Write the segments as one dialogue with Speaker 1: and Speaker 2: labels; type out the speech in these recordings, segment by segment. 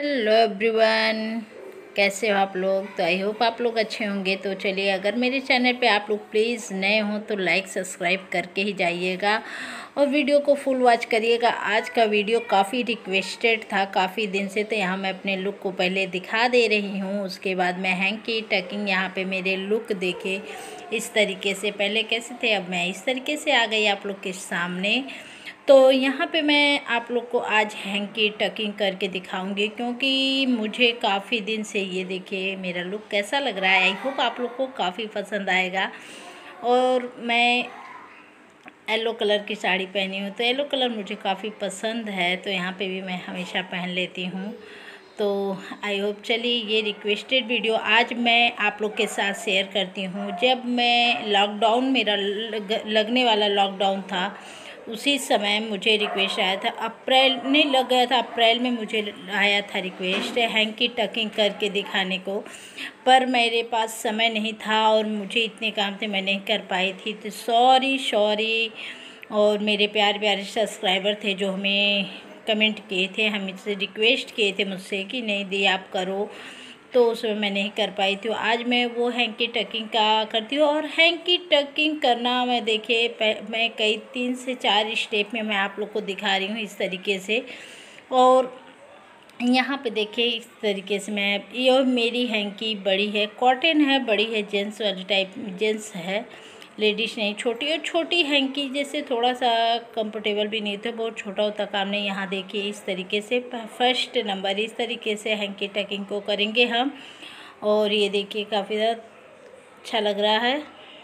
Speaker 1: Hello everyone, कैसे हो आप लोग। तो आई होप आप लोग अच्छे होंगे। तो चलिए, अगर मेरे चैनल पे आप लोग प्लीज़ नए हो तो लाइक सब्सक्राइब करके ही जाइएगा और वीडियो को फुल वॉच करिएगा। आज का वीडियो काफ़ी रिक्वेस्टेड था काफ़ी दिन से, तो यहाँ मैं अपने लुक को पहले दिखा दे रही हूँ। उसके बाद मैं हैंकी टकिंग, यहाँ पे मेरे लुक देखे इस तरीके से, पहले कैसे थे अब मैं इस तरीके से आ गई आप लोग के सामने। तो यहाँ पे मैं आप लोग को आज हैंकी टकिंग करके दिखाऊंगी, क्योंकि मुझे काफ़ी दिन से, ये देखिए मेरा लुक कैसा लग रहा है। आई होप आप लोग को काफ़ी पसंद आएगा। और मैं येलो कलर की साड़ी पहनी हूँ, तो येलो कलर मुझे काफ़ी पसंद है, तो यहाँ पे भी मैं हमेशा पहन लेती हूँ। तो आई होप, चलिए ये रिक्वेस्टेड वीडियो आज मैं आप लोग के साथ शेयर करती हूँ। जब मैं लॉकडाउन, मेरा लगने वाला लॉकडाउन था, उसी समय मुझे रिक्वेस्ट आया था। अप्रैल नहीं लग गया था, अप्रैल में मुझे आया था रिक्वेस्ट हैंकी टकिंग करके दिखाने को, पर मेरे पास समय नहीं था और मुझे इतने काम थे, मैं नहीं कर पाई थी। तो सॉरी। और मेरे प्यारे प्यारे सब्सक्राइबर थे जो हमें कमेंट किए थे, हमसे रिक्वेस्ट किए थे मुझसे कि नहीं दी आप करो, तो उसमें मैं नहीं कर पाई थी। आज मैं वो हैंकी टकिंग का करती हूँ। और हैंकी टकिंग करना, मैं देखिए मैं कई 3 से 4 स्टेप में मैं आप लोग को दिखा रही हूँ इस तरीके से। और यहाँ पे देखिए इस तरीके से मैं, ये मेरी हैंकी बड़ी है, कॉटन है, बड़ी है, जेंट्स वाली टाइप, जेंट्स है, लेडीज नहीं। छोटी और छोटी हैंकी जैसे थोड़ा सा कंफर्टेबल भी नहीं थे, बहुत छोटा होता काम नहीं। यहाँ देखिए इस तरीके से फर्स्ट नंबर इस तरीके से हैंकी टकिंग को करेंगे हम। और ये देखिए काफ़ी ज़्यादा अच्छा लग रहा है।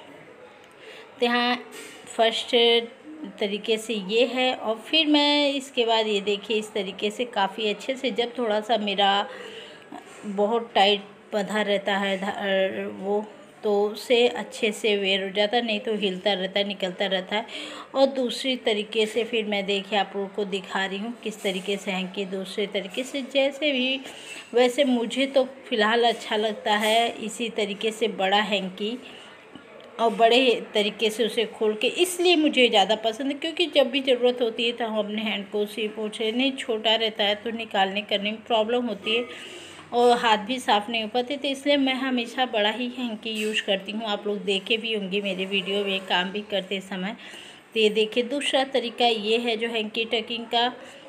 Speaker 1: तो यहाँ फर्स्ट तरीके से ये है। और फिर मैं इसके बाद ये देखिए इस तरीके से काफ़ी अच्छे से, जब थोड़ा सा मेरा बहुत टाइट बंधा रहता है वो, तो उसे अच्छे से वेयर हो जाता, नहीं तो हिलता रहता है, निकलता रहता है। और दूसरी तरीके से फिर मैं देखिए आप लोगों को दिखा रही हूँ किस तरीके से हैंकी, दूसरे तरीके से जैसे भी, वैसे मुझे तो फ़िलहाल अच्छा लगता है इसी तरीके से बड़ा हैंकी, और बड़े तरीके से उसे खोल के, इसलिए मुझे ज़्यादा पसंद है, क्योंकि जब भी ज़रूरत होती है तो हम अपने हैंड को उसी पोंछे, नहीं छोटा रहता है तो निकालने करने में प्रॉब्लम होती है और हाथ भी साफ़ नहीं हो पाते, तो इसलिए मैं हमेशा बड़ा ही हैंकी यूज़ करती हूँ। आप लोग देखे भी होंगे मेरे वीडियो में काम भी करते समय। तो ये देखिए दूसरा तरीका ये है जो हैंकी टकिंग का।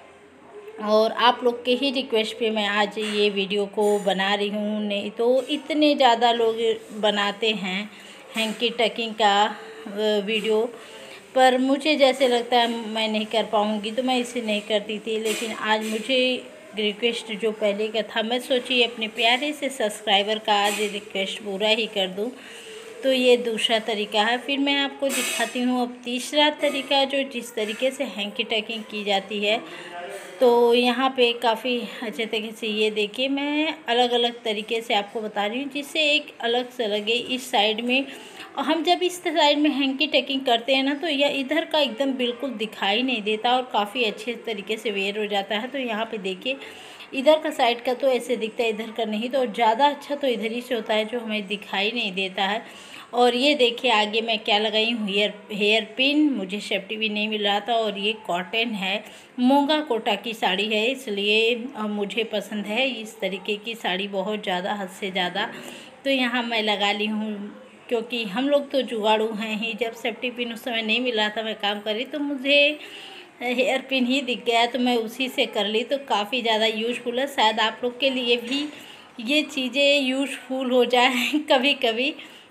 Speaker 1: और आप लोग के ही रिक्वेस्ट पे मैं आज ये वीडियो को बना रही हूँ, नहीं तो इतने ज़्यादा लोग बनाते हैं हैंकी टकिंग का वीडियो, पर मुझे जैसे लगता है मैं नहीं कर पाऊँगी, तो मैं इसे नहीं करती थी। लेकिन आज मुझे रिक्वेस्ट जो पहले का था, मैं सोची अपने प्यारे से सब्सक्राइबर का आज रिक्वेस्ट पूरा ही कर दूँ। तो ये दूसरा तरीका है। फिर मैं आपको दिखाती हूँ अब तीसरा तरीका, जो जिस तरीके से हैंकी टकिंग की जाती है। तो यहाँ पे काफ़ी अच्छे तरीके से, ये देखिए मैं अलग अलग तरीके से आपको बता रही हूँ, जिससे एक अलग से लगे इस साइड में। और हम जब इस साइड में हैंकी टकिंग करते हैं ना, तो यह इधर का एकदम बिल्कुल दिखाई नहीं देता और काफ़ी अच्छे तरीके से वेयर हो जाता है। तो यहाँ पे देखिए इधर का साइड का तो ऐसे दिखता है, इधर का नहीं। तो ज़्यादा अच्छा तो इधर ही से होता है, जो हमें दिखाई नहीं देता है। और ये देखिए आगे मैं क्या लगाई हूँ, हेयर पिन, मुझे सेफ्टी भी नहीं मिल रहा था। और ये कॉटन है, मूंगा कोटा की साड़ी है, इसलिए मुझे पसंद है इस तरीके की साड़ी बहुत ज़्यादा, हद से ज़्यादा। तो यहाँ मैं लगा ली हूँ, क्योंकि हम लोग तो जुगाड़ू हैं ही। जब सेफ्टी पिन उस समय नहीं मिल रहा था, मैं काम कर रही, तो मुझे हेयर पिन ही दिख गया, तो मैं उसी से कर ली। तो काफ़ी ज़्यादा यूज़फुल है, शायद आप लोग के लिए भी ये चीज़ें यूज़फुल हो जाए कभी कभी।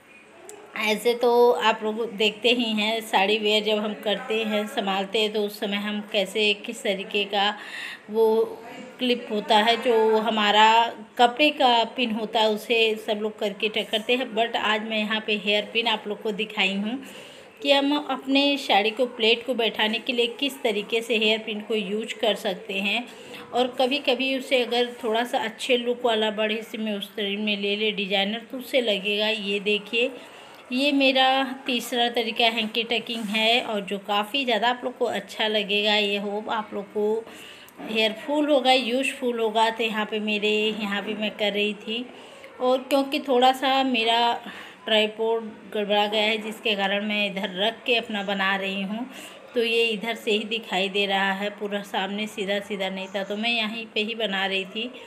Speaker 1: ऐसे तो आप लोग देखते ही हैं साड़ी वेयर जब हम करते हैं, संभालते हैं, तो उस समय हम कैसे, किस तरीके का वो क्लिप होता है जो हमारा कपड़े का पिन होता है, उसे सब लोग करके करते हैं। बट आज मैं यहाँ पे हेयर पिन आप लोग को दिखाई हूँ कि हम अपने साड़ी को, प्लेट को बैठाने के लिए किस तरीके से हेयर पिन को यूज कर सकते हैं। और कभी कभी उसे अगर थोड़ा सा अच्छे लुक वाला बड़े से में उस तरह में ले ले डिजाइनर, तो उससे लगेगा। ये देखिए ये मेरा तीसरा तरीका हैंकी टकिंग है, और जो काफ़ी ज़्यादा आप लोग को अच्छा लगेगा। ये होप आप लोग को हेयरफुल होगा, यूज़फुल होगा। तो यहाँ पे मैं कर रही थी, और क्योंकि थोड़ा सा मेरा ट्राइपॉड गड़बड़ा गया है, जिसके कारण मैं इधर रख के अपना बना रही हूँ, तो ये इधर से ही दिखाई दे रहा है, पूरा सामने सीधा सीधा नहीं था, तो मैं यहीं पे ही बना रही थी।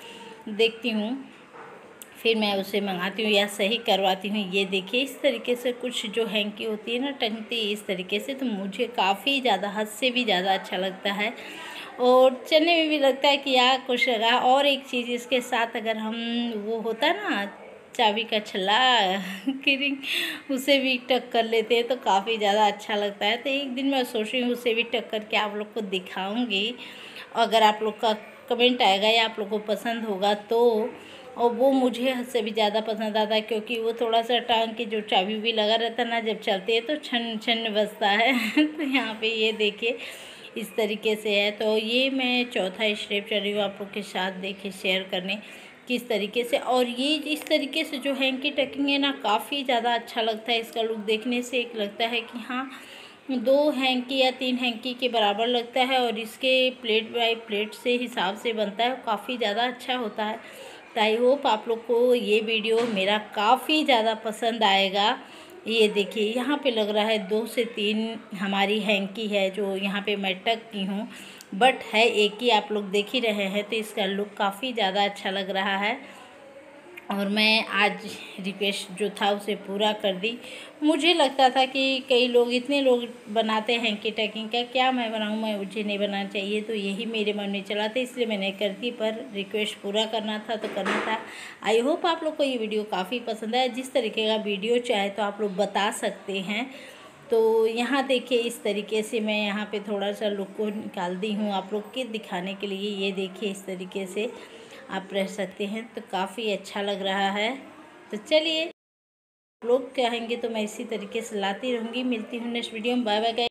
Speaker 1: देखती हूँ, फिर मैं उसे मंगाती हूँ या सही करवाती हूँ। ये देखिए इस तरीके से कुछ जो हैंकी होती है ना, टंगती इस तरीके से, तो मुझे काफ़ी ज़्यादा, हद से भी ज़्यादा अच्छा लगता है और चलने में भी लगता है कि यार खुश लगा। और एक चीज़ इसके साथ, अगर हम वो होता है ना चाबी का छल्ला की रिंग, उसे भी टक कर लेते हैं तो काफ़ी ज़्यादा अच्छा लगता है। तो एक दिन मैं सोच रही हूँ उसे भी टक करके आप लोग को दिखाऊंगी। अगर आप लोग का कमेंट आएगा या आप लोग को पसंद होगा तो, और वो मुझे हद से भी ज़्यादा पसंद आता है, क्योंकि वो थोड़ा सा टांग के जो चाबी भी लगा रहता है ना, जब चलते हैं तो छन छन बजता है। तो यहाँ पे ये देखिए इस तरीके से है। तो ये मैं चौथा स्टेप चल रही हूँ आप लोग के साथ देखिए शेयर करने किस तरीके से। और ये इस तरीके से जो हैंकी टकिंग है ना, काफ़ी ज़्यादा अच्छा लगता है। इसका लुक देखने से एक लगता है कि हाँ 2 हैंकी या 3 हैंकी के बराबर लगता है, और इसके प्लेट बाई प्लेट से हिसाब से बनता है, काफ़ी ज़्यादा अच्छा होता है। तो आई होप आप लोग को ये वीडियो मेरा काफ़ी ज़्यादा पसंद आएगा। ये देखिए यहाँ पे लग रहा है 2 से 3 हमारी हैंकी है जो यहाँ पे मैं टक की हूँ, बट है एक ही, आप लोग देख ही रहे हैं। तो इसका लुक काफ़ी ज़्यादा अच्छा लग रहा है और मैं आज रिक्वेस्ट जो था उसे पूरा कर दी। मुझे लगता था कि कई लोग, इतने लोग बनाते हैं हैंकी टकिंग का, क्या मैं बनाऊँ, मुझे नहीं बनाना चाहिए, तो यही मेरे मन में चला था इसलिए मैंने कर दी। पर रिक्वेस्ट पूरा करना था तो करना था। आई होप आप लोग को ये वीडियो काफ़ी पसंद आया। जिस तरीके का वीडियो चाहे तो आप लोग बता सकते हैं। तो यहाँ देखिए इस तरीके से मैं यहाँ पे थोड़ा सा लुक को निकाल दी हूँ आप लोग के दिखाने के लिए। ये देखिए इस तरीके से आप रह सकते हैं, तो काफ़ी अच्छा लग रहा है। तो चलिए, लोग कहेंगे तो मैं इसी तरीके से लाती रहूँगी। मिलती हूँ नेक्स्ट वीडियो में। Bye bye.